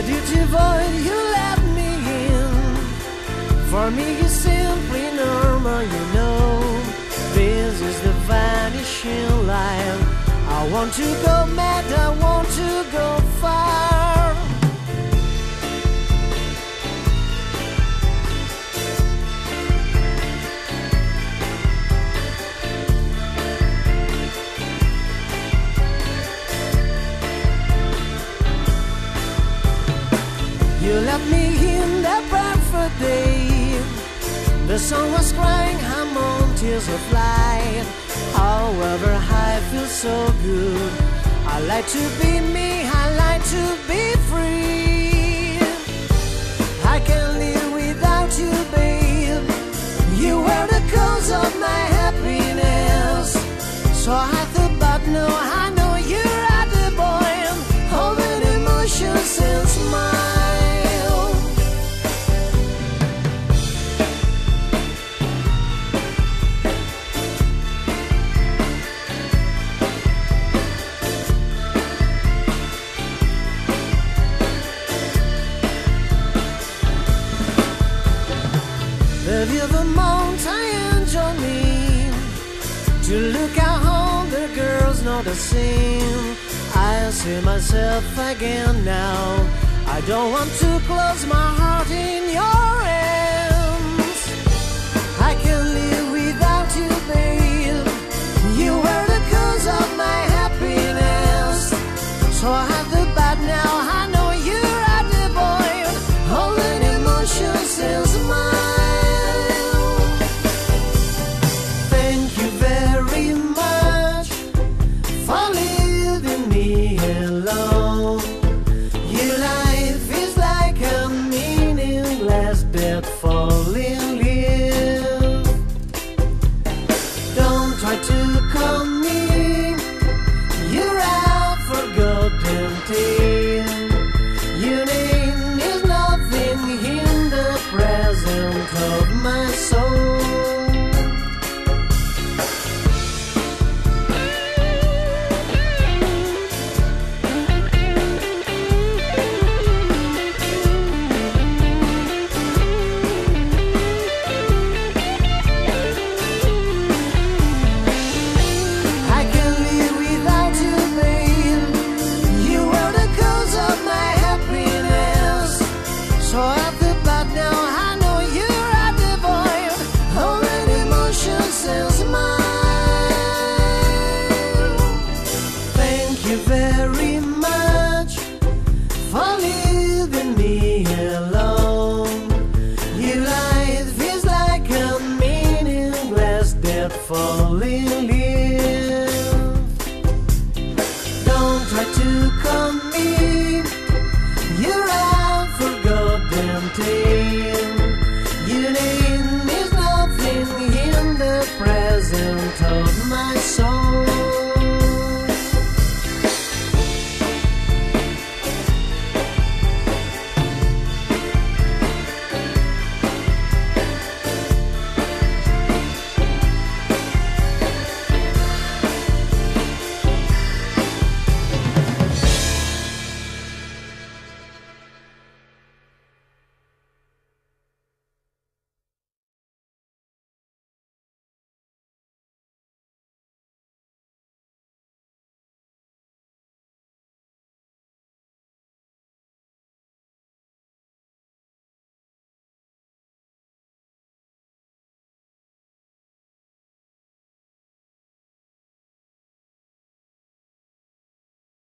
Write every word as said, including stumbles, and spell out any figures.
dirty void you let me in. For me it's simply normal, you know. This is the vanishing line. I want to go mad, I want to go far. You left me in that perfect day. The sun was crying, I'm on tears of light. However, I feel so good. I like to be me, I like to be free. I can't live without you, babe. You were the cause of my happiness. So I thought, but no, I know you're at the boy, holding emotions and smile. The view of the mountain join me to look at all the girls not the same. I see myself again now. I don't want to close my heart in your hands. I can't live without you, babe. You were the cause of my happiness. So I have the bad now.